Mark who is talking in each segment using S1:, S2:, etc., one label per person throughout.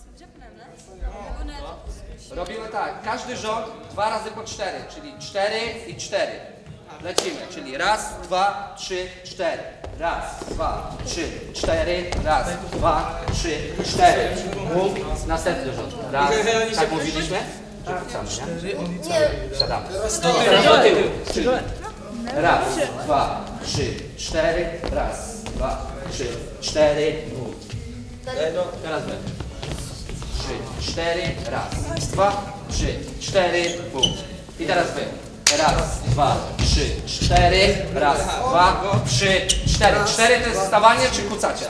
S1: Robimy tak, każdy rząd 2 razy po 4, czyli 4 i 4. Lecimy, czyli raz, 2, 3, 4. Raz, 2, 3, 4. Raz, 2, 3, 4. Następny rząd. Raz, tak mówiliśmy? Nie. Siadamy. Teraz do tyłu. Czyli raz, 2, 3, 4. Raz, 2, 3, 4. Teraz my. 3, 4. Raz, 2, 3, 4. I teraz wy. Raz, 2, 3, 4. Raz, 2, 3, 4. 4 to jest stawanie czy kucacie?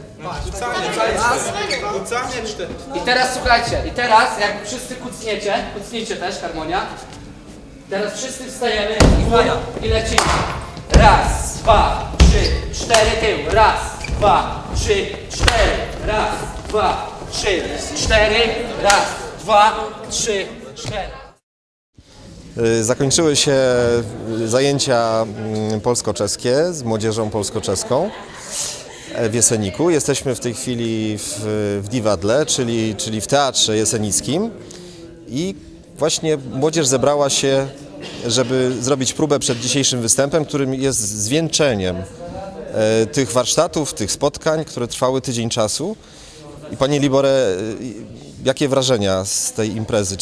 S2: Kucanie 4.
S1: I teraz słuchajcie, i teraz jak wszyscy kucnijcie też, harmonia. Teraz wszyscy wstajemy i lecimy. Raz, 2, 3, 4 tył. Raz, 2, 3, 4. Raz, 2, 3, 4. Raz, 2, 3, 4.
S3: Zakończyły się zajęcia polsko-czeskie z młodzieżą polsko-czeską w Jeseniku. Jesteśmy w tej chwili w Divadle, czyli w Teatrze Jesenickim i właśnie młodzież zebrała się, żeby zrobić próbę przed dzisiejszym występem, którym jest zwieńczeniem tych warsztatów, tych spotkań, które trwały tydzień czasu. I Panie Libore, jakie wrażenia z tej imprezy?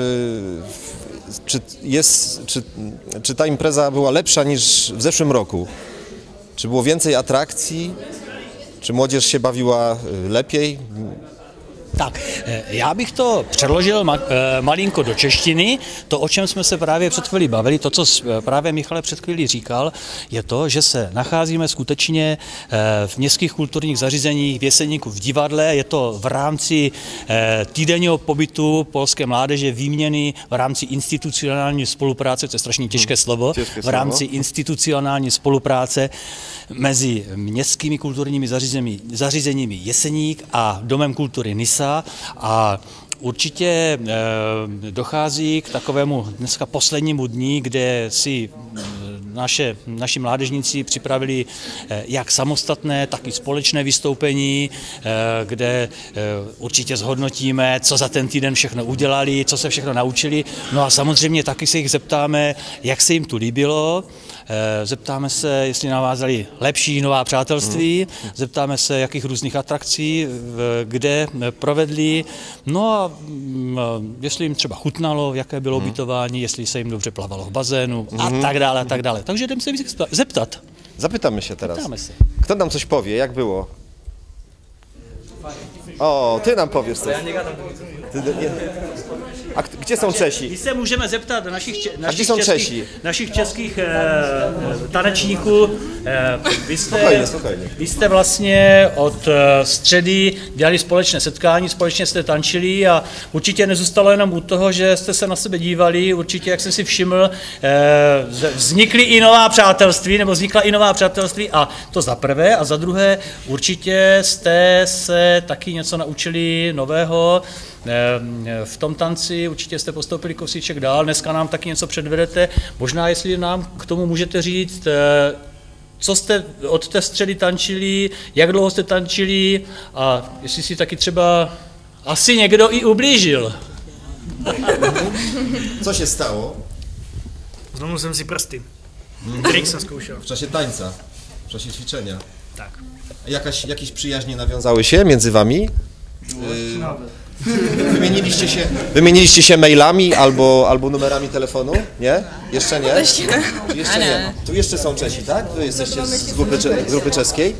S3: Czy ta impreza była lepsza niż w zeszłym roku? Czy było więcej atrakcji? Czy młodzież się bawiła lepiej?
S4: Tak, já bych to přeložil malinko do češtiny. To, o čem jsme se právě před chvílí bavili, to, co právě Michal před chvílí říkal, je to, že se nacházíme skutečně v městských kulturních zařízeních v Jeseníku v divadle. Je to v rámci týdenního pobytu polské mládeže, výměny v rámci institucionální spolupráce, to je strašně těžké slovo, v rámci institucionální spolupráce mezi městskými kulturními zařízeními Jeseník a Domem kultury Nisa. A určitě dochází k takovému dneska poslednímu dní, kde si naši mládežníci připravili jak samostatné, tak i společné vystoupení, kde určitě zhodnotíme, co za ten týden všechno udělali, co se všechno naučili. No a samozřejmě taky se jich zeptáme, jak se jim tu líbilo. Zeptáme se, jestli navázali lepší nová přátelství, zeptáme se, jakých různých atrakcí, kde provedli, no a jestli jim třeba chutnalo, jaké bylo ubytování, jestli se jim dobře plavalo v bazénu a tak dále, a tak dále. Takže jdeme se zeptat.
S3: Zapytamy się teraz.
S4: Zapytamy się.
S3: Kto nam coś powie, jak było? O, ty nam powiesz coś. A gdzie są Czesi?
S4: My se můžeme zeptat našich českých tanečníků. Vy jste vlastně od středy dělali společné setkání, společně jste tančili a určitě nezůstalo jenom u toho, že jste se na sebe dívali, určitě, jak jsem si všiml, vznikla i nová přátelství a to za prvé a za druhé určitě jste se taky něco naučili nového v tom tanci, určitě jste postoupili kousíček dál, dneska nám taky něco předvedete, možná jestli nám k tomu můžete říct, co jste od té středy tančili, jak dlouho jste tančili a jestli si taky třeba asi někdo i ublížil.
S3: Co się stało?
S5: Zlomil jsem si prsty. Trik jsem zkoušel.
S3: W czasie tańca, w czasie ćwiczenia.
S5: Tak.
S3: Jakieś przyjaźnie nawiązały się między wami? Wymieniliście się mailami albo numerami telefonu? Nie? Jeszcze nie? Jeszcze nie. Tu jeszcze są Czesi, tak? Tu jesteście z grupy czeskiej.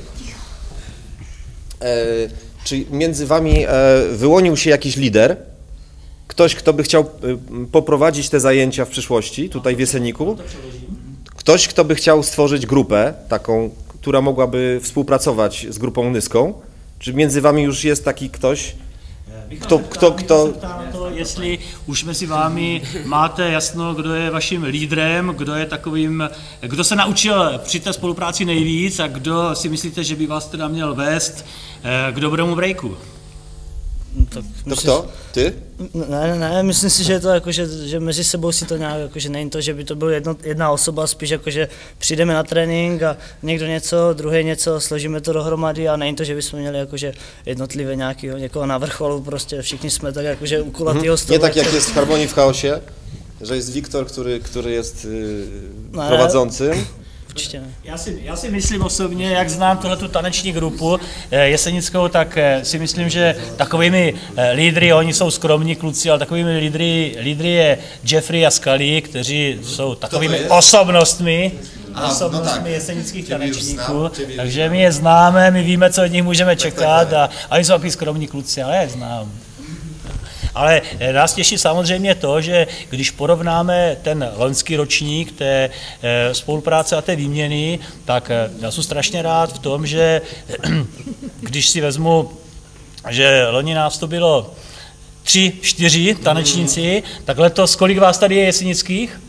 S3: Czy między wami wyłonił się jakiś lider? Ktoś, kto by chciał poprowadzić te zajęcia w przyszłości, tutaj w Jeseniku? Ktoś, kto by chciał stworzyć grupę taką, która mogłaby współpracować z grupą nyską? Czy między wami już jest taki ktoś? Kto?
S4: Jestli už mezi vámi máte jasno, kdo je vaším lídrem, kdo se naučil při té spolupráci nejvíc a kdo si myslíte, že by vás teda měl vést k dobrému breaku?
S2: Tak,
S3: To kto? Ty?
S2: Ne, myslím si, že je to jako, že mezi sebou si to nějak, jako, že není to, že by to byla jedna osoba, spíš jako, že přijdeme na trénink a někdo něco, druhý něco, složíme to dohromady a není to, že bychom měli jako, že jednotlivě někoho na vrcholu, prostě všichni jsme tak jako, že u kulatýho stolu.
S3: Nie tak jak jest w Harmonii w Chaosie, że jest Wiktor, który jest prowadzącym.
S2: Určitě ne.
S4: Já si myslím osobně, jak znám tuhletu taneční grupu jesenickou, tak si myslím, že takovými lídry, oni jsou skromní kluci, ale takovými lídry je Jeffrey a Scully, kteří jsou takovými osobnostmi jesenických tanečníků. Takže my je známe, my víme, co od nich můžeme čekat a oni jsou takový skromní kluci, ale je znám. Ale nás těší samozřejmě to, že když porovnáme ten loňský ročník té spolupráce a té výměny, tak já jsem strašně rád v tom, že když si vezmu, že loni nás to bylo 3, 4 tanečníci, tak letos kolik vás tady je jesenických?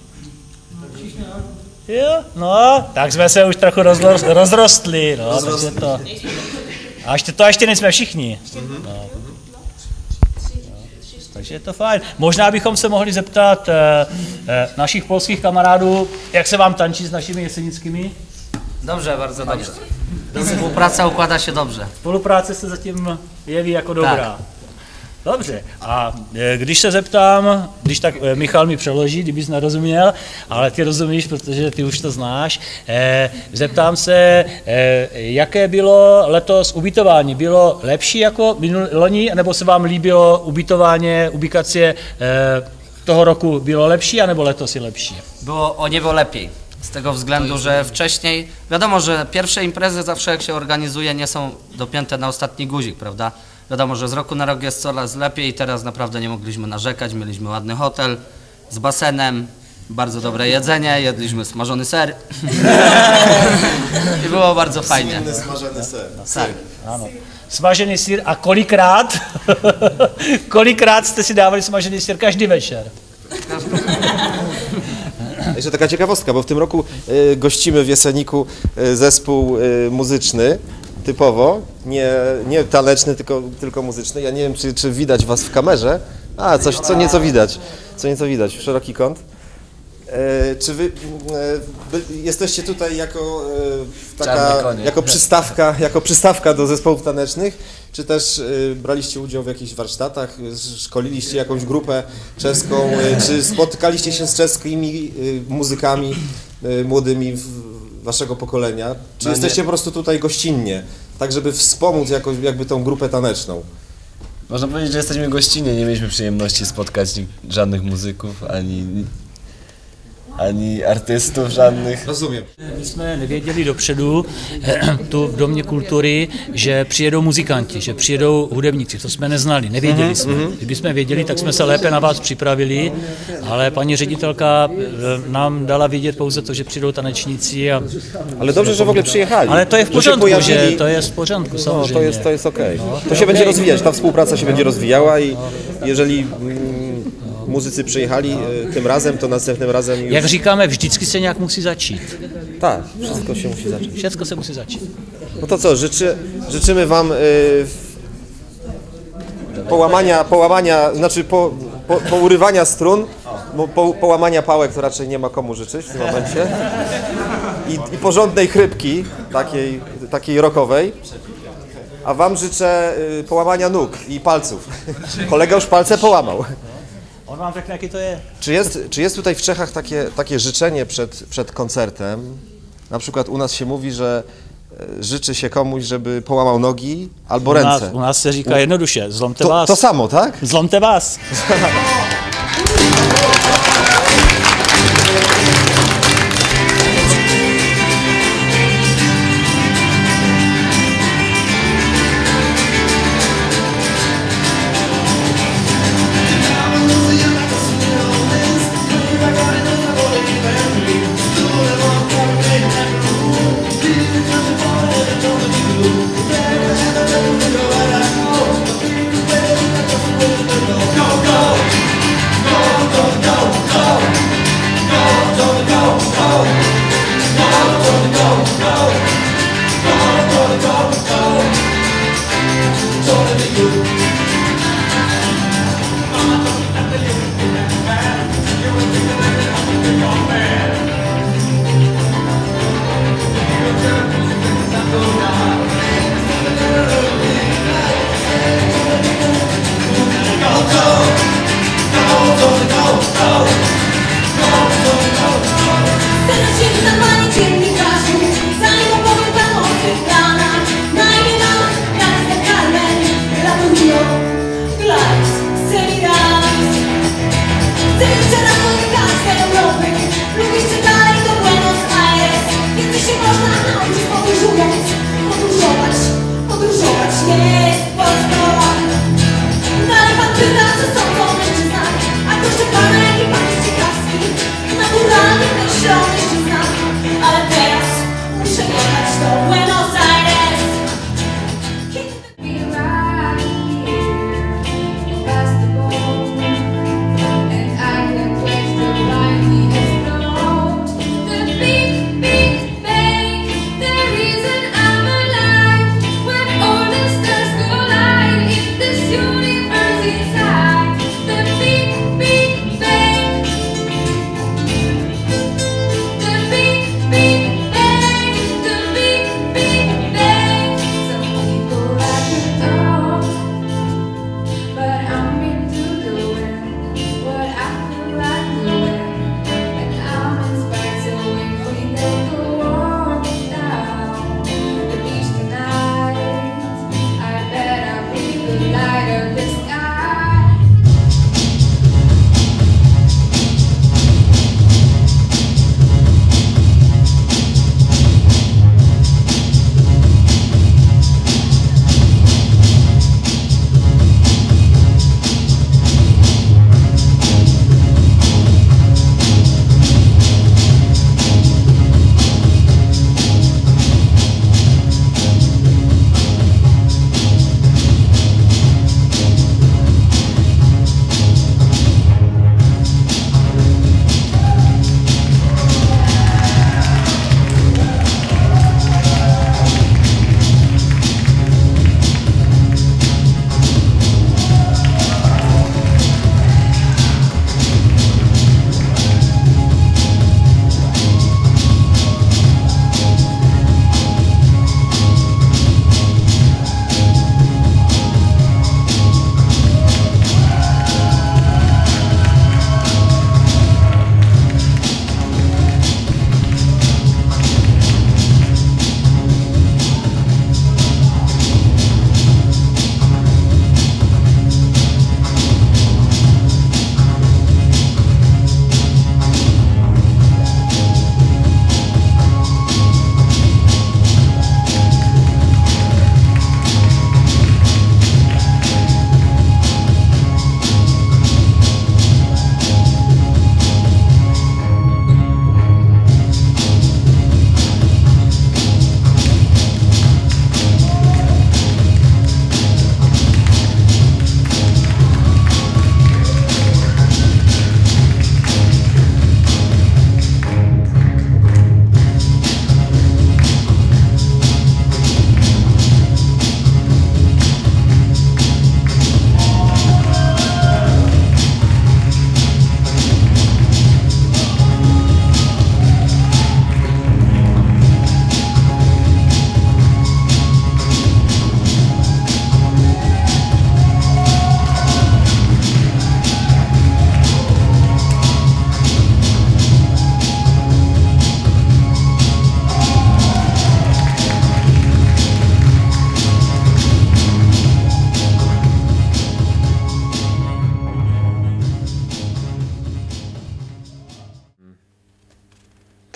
S4: Jo, no, tak jsme se už trochu rozrostli, no, takže to. A ještě nejsme všichni. No. Takže je to fajn. Možná bychom se mohli zeptat našich polských kamarádů, jak se vám tančí s našimi jesenickými?
S6: Dobrze, bardzo dobrze. Współpraca układa się dobrze.
S4: Spolupráce se zatím jeví jako dobrá. Tak. Dobře. A když se zeptám, když tak Michal mi přeloží, kdybys nerozuměl, ale ty rozumíš, protože ty už to znáš, zeptám se, jaké bylo letos ubytování? Bylo lepší jako loni, nebo se vám líbilo ubikace toho roku bylo lepší, anebo letos je lepší?
S6: Było o niebo lepiej. Z tego względu, że wcześniej, wiadomo, że pierwsze imprezy zawsze jak się organizuje nie są dopięte na ostatni guzik, prawda? Wiadomo, że z roku na rok jest coraz lepiej i teraz naprawdę nie mogliśmy narzekać, mieliśmy ładny hotel z basenem, bardzo dobre jedzenie, jedliśmy smażony ser i było bardzo fajnie.
S3: Słynny smażony ser.
S6: Tak.
S4: Ano. Smažený syr a kolikrát jste si dávali smažený syr každý večer?
S3: Jeszcze taka ciekawostka, bo w tym roku gościmy w Jeseniku zespół muzyczny, typowo, nie taneczny, tylko muzyczny. Ja nie wiem, czy widać was w kamerze. A, co nieco widać, szeroki kąt. Czy wy jesteście tutaj jako przystawka do zespołów tanecznych, czy też braliście udział w jakichś warsztatach, szkoliliście jakąś grupę czeską, czy spotykaliście się z czeskimi muzykami młodymi waszego pokolenia, czy jesteście po prostu tutaj gościnnie, tak żeby wspomóc jakoś jakby tą grupę taneczną?
S7: Można powiedzieć, że jesteśmy gościnnie, nie mieliśmy przyjemności spotkać żadnych muzyków, ani artystów żadnych.
S3: Rozumiem.
S4: My jsme nevěděli dopředu tu v Domě kultury, že přijedou muzikanti, že přijedou hudebníci, to jsme neznali, nevěděli jsme. Kdybychom věděli, tak jsme se lépe na vás připravili, ale paní ředitelka nám dala vědět pouze to, že přijdou tanečníci.
S3: Ale dobrze, że w ogóle przyjechali.
S4: Ale to je v pořádku, že to je v pořádku, samozřejmě.
S3: To jest okej. To się będzie rozwijać, ta współpraca się będzie rozwijała i jeżeli muzycy przyjechali tym razem, to następnym razem już...
S4: Jak říkáme, vždycky se nějak musí začít.
S3: Tak, wszystko się musi zacząć.
S4: Všechno se musí začít.
S3: No to co, życzymy wam pourywania strun, połamania pałek to raczej nie ma komu życzyć w tym momencie i porządnej chrypki, takiej rockowej. A wam życzę połamania nóg i palców. Kolega już palce połamał.
S4: On vám řekne, jaký to je.
S3: Czy jest tutaj w Czechach takie życzenie przed koncertem? Na przykład u nas się mówi, że życzy się komuś, żeby połamał nogi albo ręce.
S4: U nás se říká jednoduše, zlomte vás.
S3: To samo, tak?
S4: Zlomte vás.
S8: Go, go, go, go, go, go, go, go.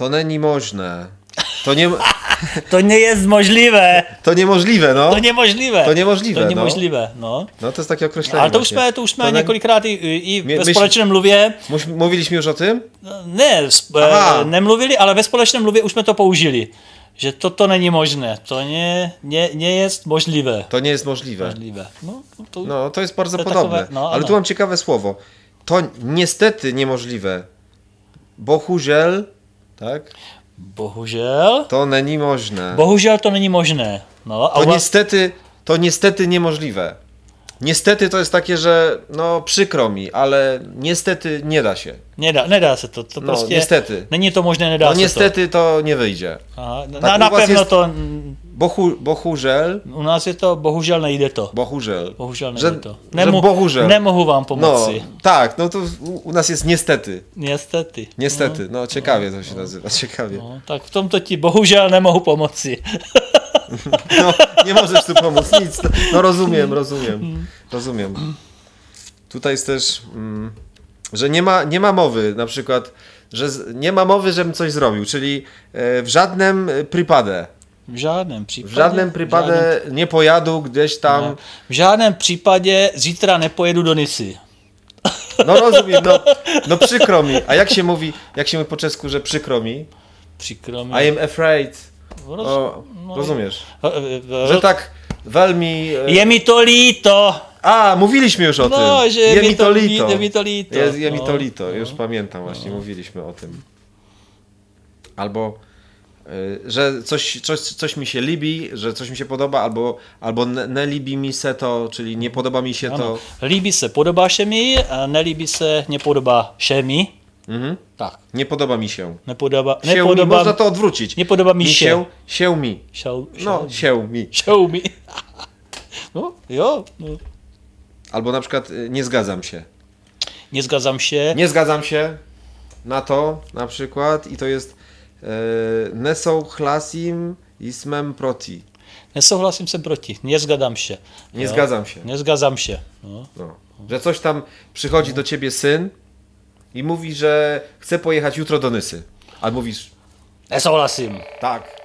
S3: To není možné.
S4: To nie jest możliwe.
S3: To niemożliwe, no.
S4: To niemożliwe.
S3: To niemożliwe,
S4: To
S3: no.
S4: niemożliwe, no.
S3: No to jest takie określenie.
S4: Ale to
S3: właśnie.
S4: už jsme několikrát i ve
S3: Myśl-
S4: společném mluvě,
S3: Mówiliśmy już o tym?
S4: ne,
S3: Aha.
S4: nemluvili, ale ve společném mluvě už jsme to použili. Že toto není možné, to nie jest możliwe.
S3: To nie jest możliwe.
S4: Możliwe.
S3: No, to jest bardzo
S4: to
S3: podobne.
S4: takowe, no,
S3: Ale
S4: ano.
S3: tu mam ciekawe słowo. To niestety niemożliwe. Bohužel, tak?
S4: Bohužel.
S3: To není možné.
S4: Bohužel to není možné. No, a
S3: To niestety niemożliwe. Niestety to jest takie, że no przykro mi, ale niestety nie da się.
S4: Nedá se to. To
S3: No,
S4: prostě
S3: niestety.
S4: není to možné, nedá
S3: No
S4: se
S3: niestety to nie wyjdzie.
S4: to. Aha,
S3: Tak,
S4: na
S3: u was
S4: pewno
S3: jest-
S4: to,
S3: Bohužel.
S4: u nás je to, bohužel nejde to.
S3: Bohužel.
S4: Bohužel nejde
S3: Że,
S4: to.
S3: że bohužel.
S4: Nemohu vám
S3: No,
S4: pomoci.
S3: tak, no to u nas jest niestety.
S4: Niestety.
S3: Niestety, no ciekawie to się nazywa, ciekawie.
S4: No, tak v tomto ti bohužel nemohu pomoci.
S3: No, nie możesz tu pomóc, nic. No rozumiem. Tutaj jest też, że nie ma mowy, na przykład, że nie ma mowy, żebym coś zrobił, czyli w żadnym przypadku.
S4: V žádném případě.
S3: W żadnym przypadku nie pojaду gdzieś tam.
S4: V žádném případě zítra nepojedu do Nisy.
S3: No rozumiem, no przykro mi. A jak się mówi po czesku, że przykro mi?
S4: Przykro mi.
S3: I am afraid. Rozumiesz? Że tak velmi...
S4: Je mi to líto.
S3: A, mówiliśmy już o tym.
S4: No, że
S3: Je mi to líto.
S4: Je mi to líto.
S3: Je mi to líto, już pamiętam właśnie, mówiliśmy o tym. Albo, że coś mi się lubi, że coś mi się podoba, albo ne líbí mi se to, czyli nie podoba mi się to.
S4: Líbí se, podobá se mi, a nelíbí se, nepodobá se mi.
S3: Mhm.
S4: Tak.
S3: Nie podoba mi się.
S4: Nepodobá
S3: Można to odwrócić.
S4: Nie podoba mi się.
S3: Się mi. No, się mi.
S4: Show mi. No, jo. No.
S3: Albo na przykład nie zgadzam się.
S4: Nie zgadzam się.
S3: Nie zgadzam się na to na przykład i to jest nesouhlasím, jsem proti.
S4: Nesouhlasím, jsem proti. Nie zgadzam się.
S3: Nie zgadzam się.
S4: Nie zgadzam się. No.
S3: No. Że coś tam przychodzi do ciebie syn i mówi, że chce pojechać jutro do Nysy. A mówisz,
S4: Nesouhlasím.
S3: tak.